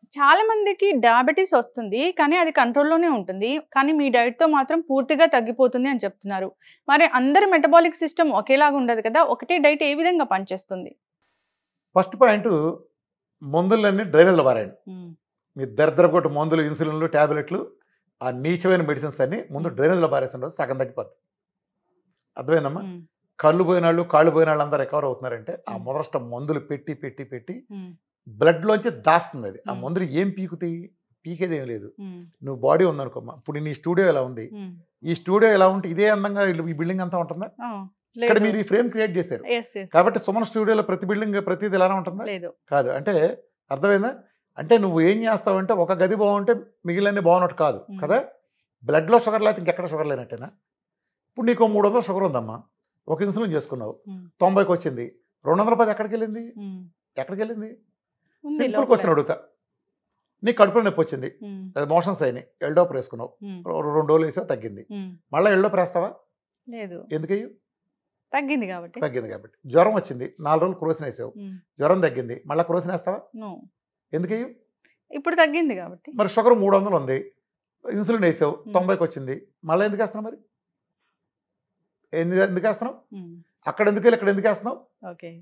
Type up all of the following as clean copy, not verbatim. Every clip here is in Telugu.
చాలా మందికి డయాబెటిస్ వస్తుంది. కానీ అది కంట్రోల్‌లోనే ఉంటుంది. కానీ మీ డైట్‌తో మాత్రం పూర్తిగా తగ్గిపోతుంది అని చెప్తున్నారు. మరి అందరి మెటబాలిక్ సిస్టమ్ ఒకేలాగా ఉండదు కదా! ఒకటే డైట్ ఏ విధంగా పనిచేస్తుంది? ఫస్ట్ పాయింటు మందులన్నీ డ్రైనేజ్‌లో పారేయండి. హ్మ్. మీ దరిద్రపు మందులు, ఇన్సులిన్‌లు, టాబ్లెట్లు, ఆ నీచమైన మెడిసిన్స్ అన్నీ ముందు డ్రైనేజ్‌లో పారేసిన రోజు సగం తగ్గిపోద్ది. అర్థమైందమ్మా? హ్మ్. కళ్ళు పోయినాళ్ళు, కాళ్ళు పోయినాళ్ళు అందరూ రికవర్ అవుతున్నారంటే ఆ హ్మ్. మొదట మందులు పెట్టి హ్మ్. బ్లడ్‌లోంచి దాస్తుందది. ఆ హ్మ్. మందులు ఏం పీకుతాయి? పీకేదేం లేదు. హ్మ్. నువ్వు బాడీ ఉందనుకోమ్మా, ఇప్పుడు నీ స్టూడియో ఇలా ఉంది. హ్మ్. ఈ స్టూడియో ఎలా ఉంటే ఇదే అందంగా ఈ బిల్డింగ్ అంతా ఉంటుందా? ఆ! ఇక్కడ లేదు. మీరు ఈ ఫ్రేమ్ క్రియేట్ చేశారు. యెస్. యెస్. కాబట్టి సుమన్ స్టూడియోలో ప్రతి బిల్డింగ్ ప్రతిది ఇలానే ఉంటుందా? లేదు. కాదు. అంటే అర్థమైందా? అంటే నువ్వు ఏం చేస్తావంటే ఒక గది బాగుంటే మిగిలినన్ని బాగున్నట్టు కాదు హ్మ్. కదా! బ్లడ్‌లో షుగర్ లేకపోతే ఇంకెక్కడ షుగర్ లేనట్టేనా? ఇప్పుడు నీకు 300 షుగర్ ఉందమ్మా. ఒక ఇన్సులిన్ చేసుకున్నావు. హ్మ్. 90కి వచ్చింది. 210 ఎక్కడికెళ్ళింది? హ్మ్. ఎక్కడికెళ్ళింది? ఉంది సింపుల్ లోపల. క్వెషన్ అడుగుతా. నీకు కడుపులో నొప్పి వచ్చింది. హ్మ్. అది మోషన్స్ అయినాయి. ఎల్డోపర్ వేసుకున్నావు. హ్మ్. 2 రోజులు వేసావు తగ్గింది. హ్మ్. మళ్ళా ఎల్డోపర్ వేస్తావా? లేదు. ఎందుకెయ్యవు? తగ్గింది కాబట్టి. తగ్గింది కాబట్టి. జ్వరం వచ్చింది. 4 రోజులు క్రోసిన్ వేసావు. హ్మ్. జ్వరం తగ్గింది. మళ్ళా క్రోసిన్ వేస్తావా? నో. ఎందుకెయ్యవు? ఇప్పుడు తగ్గింది కాబట్టి. మరి షుగర్ 300 ఉంది. ఇన్సులిన్ వేసావు. హ్మ్. 90కి వచ్చింది. మళ్ళీ ఎందుకు వేస్తున్నావు మరి? ఎందుకు వేస్తున్నావు? హ్మ్. అక్కడ ఎందుకెళ్ళి ఇక్కడ ఎందుకు వేస్తున్నావు? ఓకే.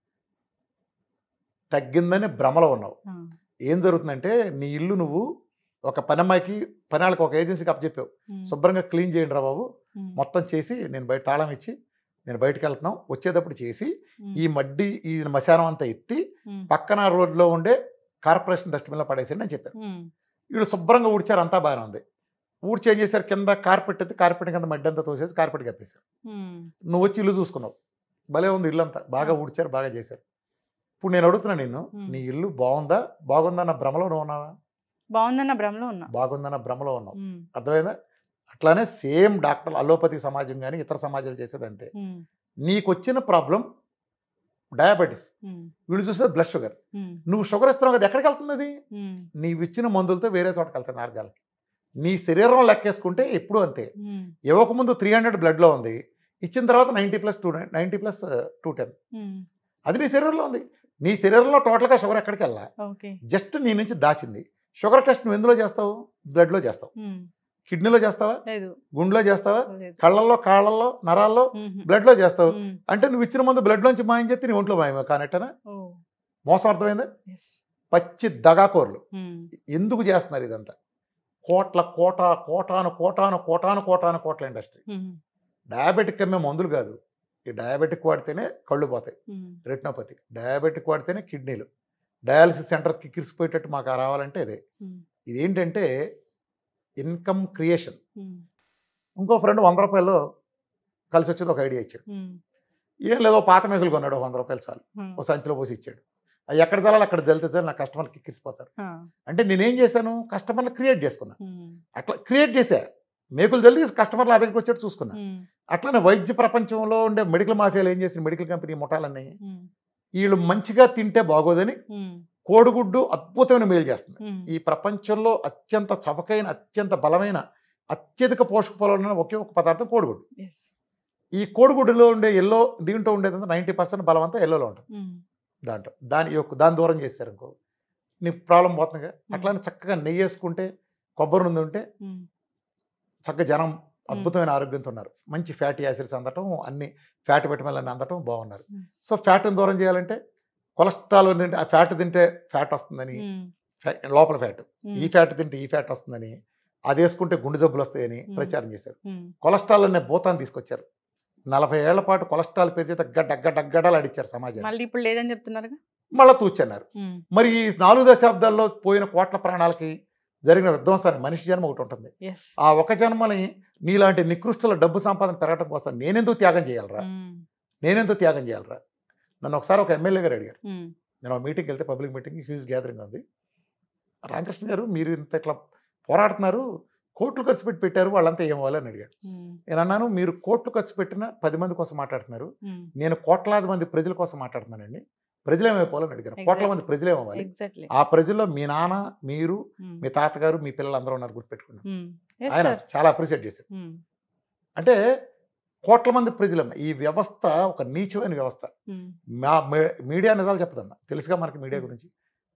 తగ్గిందని భ్రమలో ఉన్నావు. ఆ! ఏం జరుగుతుందంటే నీ ఇల్లు నువ్వు ఒక పనమ్మాయికి పనాళ్ళకి ఒక ఏజెన్సీకి అప్పచెప్పావు. హ్మ్. శుభ్రంగా క్లీన్ చేయండి రా బాబు. హ్మ్. మొత్తం చేసి నేను బయట తాళం ఇచ్చి నేను బయటికెళ్తున్నాం. వచ్చేటప్పుడు చేసి హ్మ్. ఈ మడ్డి ఈ మశానం అంతా ఎత్తి హ్మ్. పక్కన రోడ్లో ఉండే కార్పొరేషన్ డస్ట్‌బిన్‌లో పడేసేయండి అని చెప్పారు. హ్మ్. వీళ్ళు శుభ్రంగా ఊడ్చారు, అంతా బాగానే ఉంది. ఊడ్చి ఏం చేశారు, కింద కార్పెట్ ఎత్తి కార్పెట్ కింద మడ్డి అంతా తోసేసి కార్పెట్ కప్పేశారు. హ్మ్. నువ్వు వచ్చి ఇల్లు చూసుకున్నావు. భలే ఉంది ఇల్లంతా. బాగా ఆ! ఊడ్చారు, బాగా చేశారు. ఇప్పుడు నేను అడుగుతున్నా నిన్ను, హ్మ్. నీ ఇల్లు బాగుందా? బాగుందన్న భ్రమలో నువ్వు ఉన్నావా? బావుందన్న భ్రమలో ఉన్నా. బాగుందన్న భ్రమలో ఉన్నావు. హ్మ్. అర్థమైందా? అట్లానే సేమ్ డాక్టర్లు అలోపతి సమాజం గాని, ఇతర సమాజాలు చేసేది అంతే. హ్మ్. నీకొచ్చిన ప్రాబ్లమ్ డయాబెటిస్. హ్మ్. వీళ్ళు చూసేది బ్లడ్ షుగర్. హ్మ్. నువ్వు షుగర్ ఇస్తున్నావు కదా, ఎక్కడికెళ్తుంది అది? హ్మ్. నీవిచ్చిన మందులతో వేరే చోటకెళ్తుంది ఆర్గాన్‌లకి. నీ శరీరం లెక్కేసుకుంటే ఎప్పుడూ అంతే. హ్మ్. ఇవ్వకముందు 300 బ్లడ్‌లో ఉంది. ఇచ్చిన తర్వాత 90+210. హ్మ్. అది నీ శరీరంలో ఉంది. నీ శరీరంలో టోటల్‌గా షుగర్ ఎక్కడికెళ్ళా. ఓకే. జస్ట్ నీ నుంచి దాచింది. షుగర్ టెస్ట్ నువ్వు ఎందులో చేస్తావు? బ్లడ్‌లో చేస్తావు. హ్మ్. కిడ్నీలో చేస్తావా? లేదు. గుండెలో చేస్తావా? లేదు. కళ్ళల్లో, కాళ్ళల్లో, నరాల్లో, హుహు. బ్లడ్‌లో చేస్తావు. హ్మ్. అంటే నువ్వు ఇచ్చిన మందు బ్లడ్‌లోంచి మాయం చేస్తే నీ ఒంట్లో మాయమే కానట్టేనా? ఓహ్! మోసం అర్థమైందా? యెస్. పచ్చి దగాకోరులు. హ్మ్. ఎందుకు చేస్తున్నారు ఇదంతా? కోటాను కోట్ల ఇండస్ట్రీ. హ్మ్. డయాబెటిక్ అమ్మే మందులు కాదు. ఈ డయాబెటిక్ వాడితేనే కళ్ళు పోతాయి. హ్మ్. రెటినోపతి. డయాబెటిక్ వాడితేనే కిడ్నీలు. డయాలిసిస్ సెంటర్‌కి కిరిసిపోయేటట్టు మాకు రావాలంటే ఇదే. హ్మ్. ఇదేంటంటే ఇన్‌కమ్ క్రియేషన్. హ్మ్. ఇంకో ఫ్రెండ్ రూ. 100 కలిసొచ్చేది ఒక ఐడియా ఇచ్చాడు. హ్మ్. ఏం లేదో పాత మేకులు కొన్నాడు, ఓ రూ. 100 చాలు. హ్మ్. ఓ సంచిలో పోసి ఇచ్చాడు. అవి ఎక్కడ చల్లాలి అక్కడ జల్లితే చాలు, నా కస్టమర్‌లు కిక్కిరిసిపోతారు. ఆ! అంటే నేనేం చేశాను, కస్టమర్‌ని క్రియేట్ చేసుకున్నా. హ్మ్. అట్లా క్రియేట్ చేశా. మేకులు జల్లి కస్టమర్లు నా దగ్గరికి వచ్చేట్టు చూసుకున్నా. హ్మ్. అట్లనే వైద్య ప్రపంచంలో ఉండే మెడికల్ మాఫియాలు ఏం చేసింది, మెడికల్ కంపెనీ ముఠాలన్నీ హ్మ్. వీళ్ళు మంచిగా తింటే బాగోదని హ్మ్. కోడిగుడ్డు అద్భుతమైన మేలు చేస్తుంది. హ్మ్. ఈ ప్రపంచంలో అత్యంత చవకైన, అత్యంత బలమైన, అత్యధిక పోషక పొలాలు ఒకే ఒక పదార్థం కోడిగుడ్డు. యెస్. ఈ కోడిగుడ్డులో ఉండే దీంట్లో ఉండేదంతా 90% బలం అంతా ఎల్లోలో ఉంటుంది. హ్మ్. దాంట్లో దాని దూరం చేశారనుకో నీ ప్రాబ్లం పోతుందిగా. హ్మ్. అట్లానే చక్కగా నెయ్యి వేసుకుంటే, కొబ్బరి నూనె ఉంటే హ్మ్. చక్కగా జనం హ్మ్. అద్భుతమైన ఆరోగ్యంతో ఉన్నారు. మంచి ఫ్యాటీ యాసిడ్స్ అందటం, అన్ని ఫ్యాట్ విటమిన్లన్నీ అందటం బాగున్నారు. హ్మ్. సో ఫ్యాట్‌ని దూరం చేయాలంటే కొలెస్ట్రాల్ తింటే, ఆ ఫ్యాట్ తింటే ఫ్యాట్ వస్తుందని, హ్మ్. లోపల ఫ్యాట్, ఈ హ్మ్. ఫ్యాట్ తింటే ఈ ఫ్యాట్ వస్తుందని, అది వేసుకుంటే గుండె జబ్బులు వస్తాయని హ్మ్. ప్రచారం చేశారు. హ్మ్. కొలెస్ట్రాల్ అనే భూతాన్ని తీసుకొచ్చారు. 40 ఏళ్ల పాటు కొలెస్ట్రాల్ పేరు చేత గడ్డగడ్డలు ఆడిచ్చారు సమాజాన్ని. మళ్ళీ ఇప్పుడు లేదని చెప్తున్నారుగా? మళ్ళా తూచన్నారు. హ్మ్. మరి ఈ 4 దశాబ్దాల్లో పోయిన కోట్ల ప్రాణాలకి జరిగిన విధ్వంసాన్ని, మనిషి జన్మ ఒకటి ఉంటుంది. యెస్. ఆ ఒక జన్మని నీలాంటి నికృష్టుల డబ్బు సంపాదన పెరగడం కోసం నేనెందుకు త్యాగం చేయాలిరా? హ్మ్. నేనెందుకు త్యాగం చేయాలిరా? నన్ను ఒకసారి ఒక ఎమ్మెల్యే గారు అడిగారు. హ్మ్. నేను ఒక మీటింగ్‌కి వెళ్తే, పబ్లిక్ మీటింగ్, హ్యూజ్ గ్యాదరింగ్ ఉంది. రామకృష్ణ గారు, మీరు ఇంత ఇట్లా పోరాడుతున్నారు, కోట్లు ఖర్చు పెట్టారు, వాళ్ళంతా ఏమవ్వాలి అని అడిగాడు. హ్మ్. నేనన్నాను, మీరు కోట్లు ఖర్చు పెట్టిన 10 మంది కోసం మాట్లాడుతున్నారు. హ్మ్. నేను కోట్లాది మంది ప్రజల కోసం మాట్లాడుతున్నానండి. ప్రజలేమైపోవాలని అడిగాను. కోట్ల మంది ఎగ్జాక్ట్‌లీ. ప్రజలేమవ్వాలి? ఎగ్జాక్ట్‌లీ. ఆ ప్రజల్లో మీ నాన్న, మీరు, హ్మ్. మీ తాతగారు, మీ పిల్లలందరూ ఉన్నారు, గుర్తుపెట్టుకున్నాను. హ్మ్. యెస్ ఆయన సార్. చాలా అప్రిషియేట్ చేశాడు. హ్మ్. అంటే కోట్ల మంది ప్రజలమ్మ. ఈ వ్యవస్థ ఒక నీచమైన వ్యవస్థ. హ్మ్. మీడియా నిజాలు చెప్పదమ్మా. తెలుసుగా మనకి మీడియా హ్మ్. గురించి.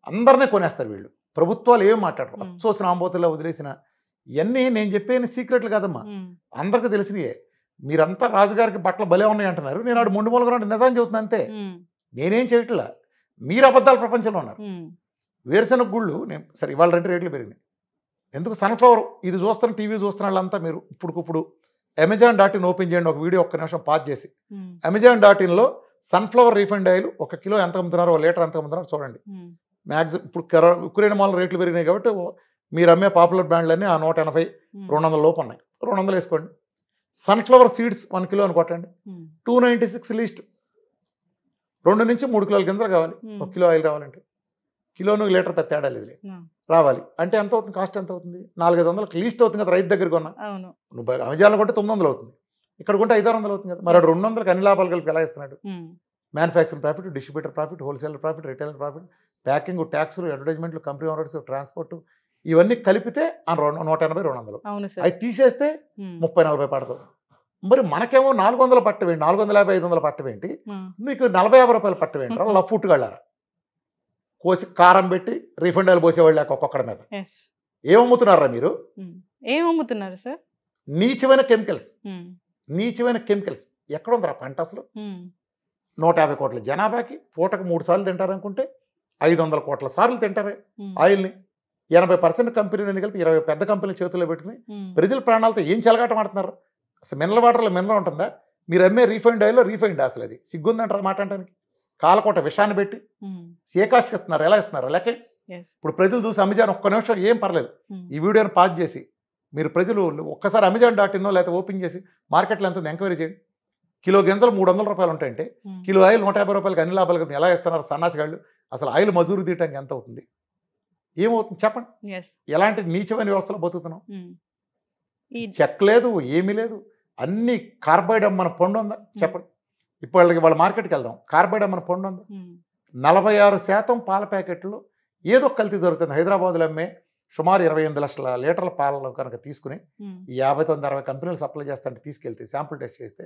అందరినీ కొనేస్తారు వీళ్ళు. ప్రభుత్వాలు ఏం మాట్లాడరు. ఉమ్. అచ్చోసిన ఆంబోతుల్లో వదిలేసిన ఇవన్నీ నేను చెప్పేది సీక్రెట్లు కాదమ్మా, ఉమ్. అందరికీ తెలిసినయే. మీరంతా రాజుగారికి బట్టలు భలే ఉన్నాయి అంటున్నారు, నేను ఆడు ముందు మూలగా నిజాన్ని చెబుతున్నా అంతే. ఉమ్. నేనేం చేయట్లా, మీరు అబద్ధాల ప్రపంచంలో ఉన్నారు. ఉమ్. వేరుశెనగ గుళ్ళు నేను సరే ఇవాళ రేట్లు పెరిగినాయి. ఎందుకు సన్ఫ్లవర్ ఇది చూస్తున్న టీవీ చూస్తున్న వాళ్ళంతా మీరు ఇప్పుడు Amazon.in ఓపెన్ చేయండి, ఒక వీడియో ఒక్క నిమిషం పాజ్ చేసి. ఉమ్. Amazon.inలో సన్ఫ్లవర్ రీఫైండ్ ఆయిల్ 1 కిలో ఎంత అమ్ముతున్నారో, 1 లీటర్ ఎంత అమ్ముతున్నారో చూడండి. ఉమ్. మ్యాక్సిమం ఇప్పుడు ఉక్రెయిన్ మాల్ రేట్లు పెరిగినాయి కాబట్టి మీరు అమ్మే పాపులర్ బ్రాండ్లన్నీ ఆ 180, ఉమ్. 200 లోపు ఉన్నాయి. 200 వేసుకోండి. సన్ఫ్లవర్ సీడ్స్ 1 కిలో అని కొట్టండి, ఉమ్. 296 లీస్ట్. 2 నుంచి 3 కిలోల గింజలు కావాలి. ఉమ్. 1 కిలో ఆయిల్ రావాలంటే కిలోను లీటర్ పెద్ద తేడా లేదు ఉమ్. రావాలి అంటే ఎంత అవుతుంది, కాస్ట్ ఎంత అవుతుంది? 400-500 లీస్ట్ అవుతుంది కదా రైతు దగ్గర కొన్నా. అవును. నువ్వు అమెజాన్లో కొంటే 900 అవుతుంది, ఇక్కడ కొంటే 500 అవుతుంది కదా. మరి 200కి అన్ని లాభాలు కలిపి ఎలా ఇస్తున్నాడు? Um. Manufacturing profit, distributor profit, wholesaler profit, retailer profit, packing, ట్యాక్స్లు, అడ్వర్టైజ్మెంట్లు, కంపెనీ ఓనర్స్, ట్రాన్స్పోర్ట్, ఇవన్నీ కలిపితే 180-200. అవును సార్. అవి తీసేస్తే ఉమ్. 30-40 పడతావు. మరి మనకేమో 400 పట్టవేంటి, 450-500 పట్టవేంటి, ఉమ్. మీకు 40-50 రూపాయలు పట్టవేంటి? అలా ఫుట్టుకెళ్ళారా కోసి కారం పెట్టి రీఫండ్ ఆయిల్ పోసేవాళ్ళు లేక ఒక్కొక్కడి మీద ఎస్. ఏమమ్ముతున్నారా మీరు? ఉమ్. ఏం అమ్ముతున్నారు సార్? నీచమైన కెమికల్స్, ఉమ్. నీచమైన కెమికల్స్. ఎక్కడుందిరా పంట అసలు? ఉమ్. 150 కోట్ల జనాభాకి పూటకు 3 సార్లు తింటారనుకుంటే 500 కోట్ల సార్లు తింటారే ఉమ్. ఆయిల్ని. 80% కంపెనీలు కలిపి 20 పెద్ద కంపెనీలు చేతుల్లో పెట్టుకుని ఉమ్. ప్రజల ప్రాణాలతో ఏం చెలగాట మాడుతున్నారు? అసలు మినరల్ వాటర్లో మినరల్ ఉంటుందా? మీరు అమ్మే రీఫైండ్ ఆయిల్లో రీఫైండ్ అసలు అది సిగ్గుందంటారా మాట అంటానికి? కాలకోట విషాన్ని పెట్టి ఉమ్. ఏ కాస్ట్కి ఇస్తున్నారు, ఎలా ఇస్తున్నారు లెక్క. ఎస్. ఇప్పుడు ప్రజలు చూసి అమెజాన్ ఒక్క నిమిషం ఏం పర్లేదు, ఉమ్. ఈ వీడియోని పాజ్ చేసి మీరు ప్రజలు ఒక్కసారి Amazon.in లేకపోతే ఓపెన్ చేసి మార్కెట్లో ఎంత ఎంక్వైరీ చేయండి. కిలో గింజలు 300 రూపాయలు ఉంటాయంటే ఉమ్. కిలో ఆయిల్ 150 రూపాయలకి అన్ని లాభాలు కలిపి ఎలా ఇస్తున్నారు సన్నాసిగాళ్ళు? అసలు ఆయిల్ మజూరు తీయటానికి ఎంత అవుతుంది, ఏమవుతుంది చెప్పండి? ఎస్. ఎలాంటి నీచమైన వ్యవస్థలో బతుకుతున్నాం? ఉమ్. ఈ చెక్ లేదు, ఏమీ లేదు, అన్ని కార్బైడ్ అమ్మన పండు ఉందా చెప్పండి? ఇప్పుడు వాళ్ళ మార్కెట్కి వెళ్దాం, కార్బైడ్ అమ్మన పండు ఉందా? ఉమ్. 46% పాల ప్యాకెట్లు ఏదో కల్తీ జరుగుతుంది. హైదరాబాద్లో అమ్మే సుమారు 28 లక్షల లీటర్ల పాలలో కనుక తీసుకుని ఉమ్. ఈ 59-60 కంపెనీలు సప్లై చేస్తుంటే తీసుకెళ్తే శాంపుల్ టెస్ట్ చేస్తే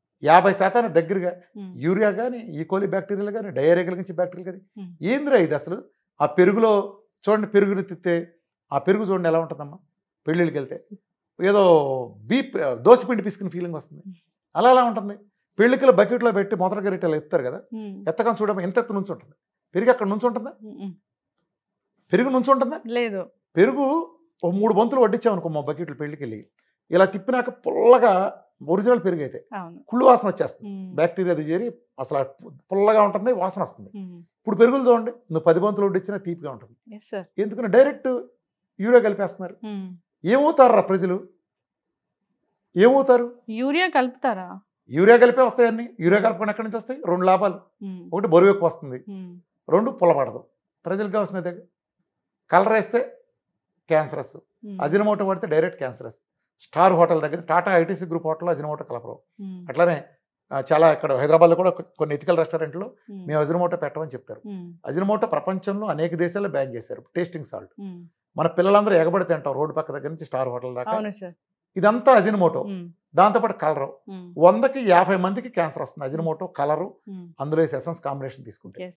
50% దగ్గరగా ఉమ్. యూరియా కానీ, ఈకోలి బ్యాక్టీరియాలు కానీ, డయేరియా కలిగించే బ్యాక్టీరియలు కానీ. ఉమ్. ఏందిరా ఇది అసలు? ఆ పెరుగులో చూడండి, పెరుగుని తిత్తే ఆ పెరుగు చూడండి ఎలా ఉంటుందమ్మా. పెళ్ళిళ్ళకి వెళ్తే ఏదో దోశపిండి పిసుకుని ఫీలింగ్ వస్తుంది, అలా అలా ఉంటుంది. పెళ్ళికల బకెట్లో పెట్టి మొదటి గరిటెలు ఎత్తారు కదా, ఉమ్. ఎత్తగా చూడమ్మా ఎంత ఎత్తు నుంచి ఉంటుంది పెరుగు. అక్కడ నుంచి ఉంటుందా? ఉమ్. పెరుగు నుంచి ఉంటుందా? లేదు. పెరుగు ఒక 3 బంతులు వడ్డించామనుకో మా బకెట్లు పెళ్ళికి వెళ్ళి, ఇలా తిప్పినాక పుల్లగా ఒరిజినల్ పెరుగు అయితే అవును. కుళ్ళు వాసన వచ్చేస్తుంది, ఉమ్. బ్యాక్టీరియా అది చేరి అసలు పుల్లగా ఉంటుంది, వాసన వస్తుంది. ఉమ్. ఇప్పుడు పెరుగులు చూడండి, నువ్వు 10 బంతులు వడ్డించినా తీపిగా ఉంటుంది. Yes sir. ఎందుకని డైరెక్ట్ యూరియా కలిపేస్తున్నారు. ఉమ్. ఏమవుతారా ప్రజలు, ఏమవుతారు? యూరియా కలుపుతారా? యూరియా కలిపే వస్తాయన్నీ. యూరియా కలపకుండా ఎక్కడి నుంచి వస్తాయి? 2 లాభాలు. ఉమ్. ఒకటి బరువు ఎక్కువ వస్తుంది, ఉమ్. 2 పుల్లపడదు. ప్రజలకు కావాల్సిన దగ్గర కలర్ వేస్తే క్యాన్సరస్, ఉమ్. అజినమోటో పడితే డైరెక్ట్ క్యాన్సరస్. స్టార్ హోటల్ దగ్గర టాటా ఐటీసీ గ్రూప్ హోటల్లో అజినమోటో కలపరు. ఉమ్. అట్లానే చాలా ఇక్కడ హైదరాబాద్లో కూడా కొన్ని ఎథికల్ రెస్టారెంట్లో ఉమ్. మేము అజినమోటో పెట్టమని చెప్తారు. ఉమ్. అజినమోటో ప్రపంచంలో అనేక దేశాల్లో బ్యాన్ చేశారు, టేస్టింగ్ సాల్ట్. ఉమ్. మన పిల్లలందరూ ఎగబడి తింటాం రోడ్డు పక్క దగ్గర నుంచి స్టార్ హోటల్ దాకా. అవును సార్. ఇదంతా అజినమోటో. ఉమ్. దాంతోపాటు కలరు. ఉమ్. 100కి 50 మందికి క్యాన్సర్ వస్తుంది. Ajinomoto, colour, um. అందులో ఎసెన్స్ కాంబినేషన్ తీసుకుంటే. ఎస్.